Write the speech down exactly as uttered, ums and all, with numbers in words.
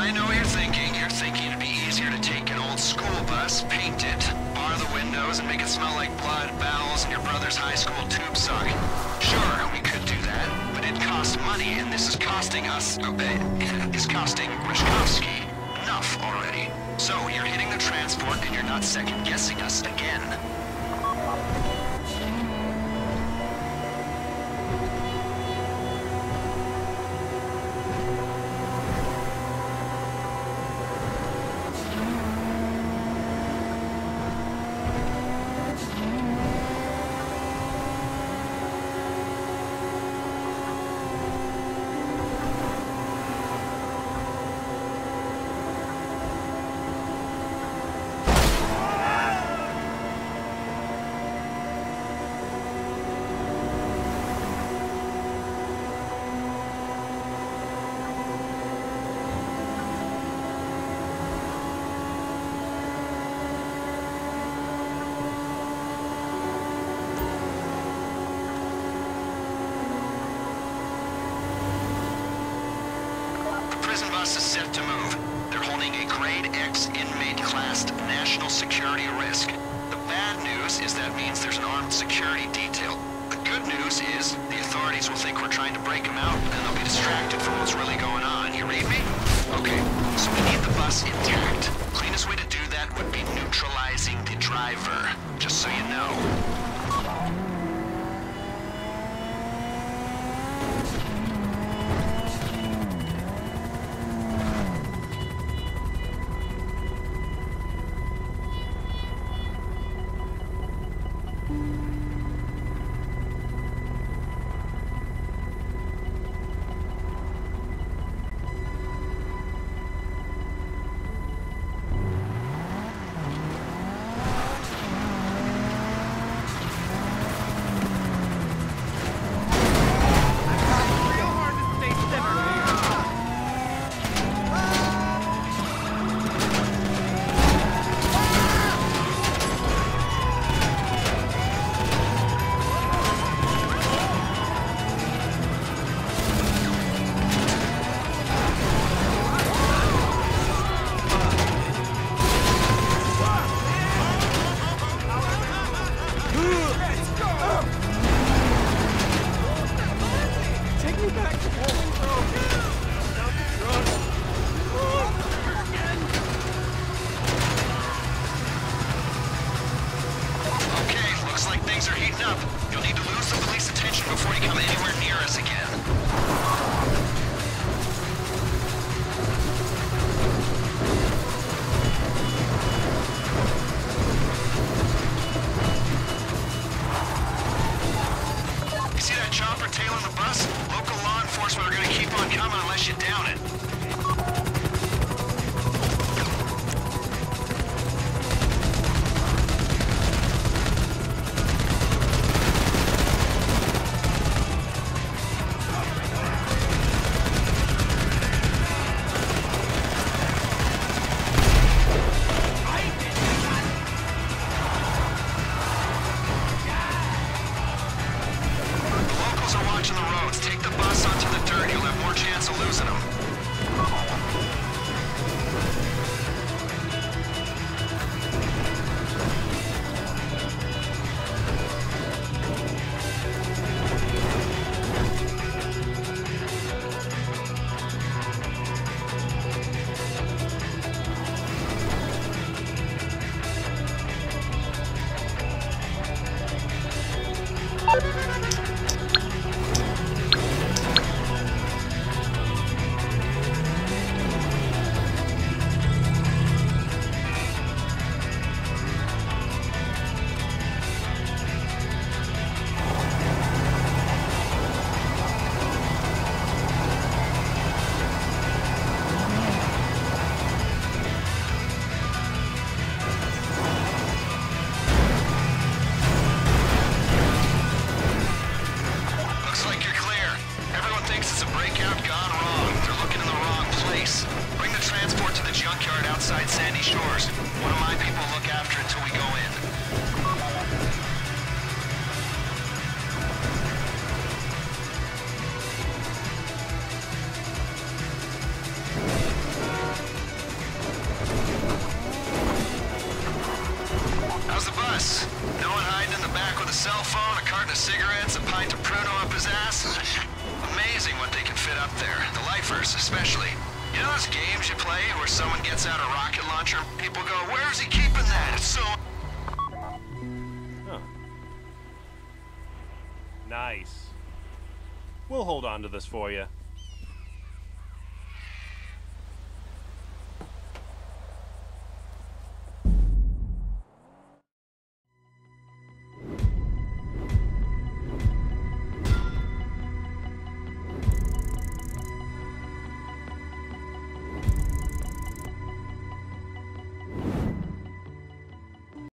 I know what you're thinking. You're thinking it'd be easier to take an old school bus, paint it, bar the windows, and make it smell like blood, bowels, and your brother's high school tube sock. Sure, we could do that, but it costs money, and this is costing us... Uh, is costing Rishkovsky enough already. So, you're hitting the transport, and you're not second-guessing us again. Bus is set to move. They're holding a Grade X inmate-classed national security risk. The bad news is that means there's an armed security detail. The good news is the authorities will think we're trying to break them out, and they'll be distracted from what's really going on. You read me? Okay, so we need the bus intact. Cleanest way to do that would be neutralizing the driver, just so you know. up there. The lifers, especially. You know those games you play where someone gets out a rocket launcher and people go, where's he keeping that? It's so... Huh. Nice. We'll hold on to this for you.